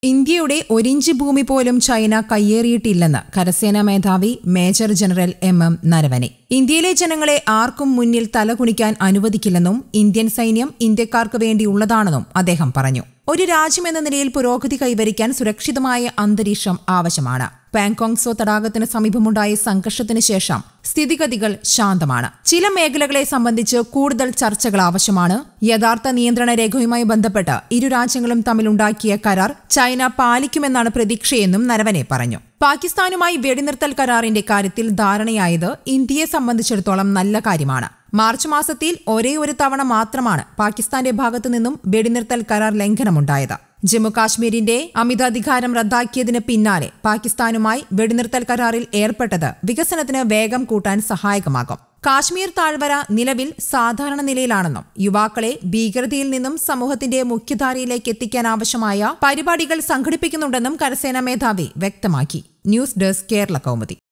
ഇന്ത്യയുടെ ഒരിഞ്ച് ഭൂമി പോലും ചൈന കയ്യേറിയിട്ടില്ലെന്ന് കരസേനാ മേധാവി മേജർ ജനറൽ MM നരവനെ. ഇന്ത്യയിലെ ജനങ്ങളെ ആർക്കും മുന്നിൽ തലകുനിക്കാൻ അനുവദിക്കില്ലെന്നും ഇന്ത്യൻ സൈന്യം ഇന്ത്യക്കാർക്ക് വേണ്ടിയുള്ളതാണെന്നും അദ്ദേഹം പറഞ്ഞു. ഒരു രാജ്യമെന്ന നിലയിൽ പുരോഗതി കൈവരിക്കാൻ സുരക്ഷിതമായ അന്തരീക്ഷം ആവശ്യമാണ്. പാങ്കോങ്സോ തടാകത്തിന് സമീപമുണ്ടായ സംഘർഷത്തിന് ശേഷം സ്ഥിതിഗതികൾ ശാന്തമാണ്. ചില മേഖലകളെ സംബന്ധിച്ച് കൂടുതൽ ചർച്ചകൾ ആവശ്യമാണ്. യഥാർത്ഥ നിയന്ത്രണ രേഖയുമായി ബന്ധപ്പെട്ട് ഇരു രാജ്യങ്ങളും തമ്മിലുണ്ടാക്കിയ കരാർ ചൈന പാലിക്കുമെന്നാണ് പ്രതീക്ഷയെന്നും നരവനെ പറഞ്ഞു. പാകിസ്ഥാനുമായി വെടിനിർത്തൽ കരാറിന്റെ കാര്യത്തിൽ ധാരണയായത് ഇന്ത്യയെ സംബന്ധിച്ചിടത്തോളം നല്ല കാര്യമാണ്. മാർച്ച് മാസത്തിൽ ഒരേ ഒരു തവണ മാത്രമാണ് പാകിസ്ഥാന്റെ ഭാഗത്തു നിന്നും വെടിനിർത്തൽ കരാർ ലംഘനമുണ്ടായത്. ജമ്മുകാശ്മീരിന്റെ അമിതാധികാരം റദ്ദാക്കിയതിന് പിന്നാലെ പാകിസ്ഥാനുമായി വെടിനിർത്തൽ കരാറിൽ ഏർപ്പെട്ടത് വികസനത്തിന് വേഗം കൂട്ടാൻ സഹായകമാകും. കാശ്മീർ താഴ്വര നിലവിൽ സാധാരണ നിലയിലാണെന്നും യുവാക്കളെ ഭീകരതയിൽ നിന്നും സമൂഹത്തിന്റെ മുഖ്യധാരയിലേക്ക് എത്തിക്കാനാവശ്യമായ പരിപാടികൾ സംഘടിപ്പിക്കുന്നുണ്ടെന്നും കരസേനാ മേധാവി വ്യക്തമാക്കി. News desk Keralakaumudi.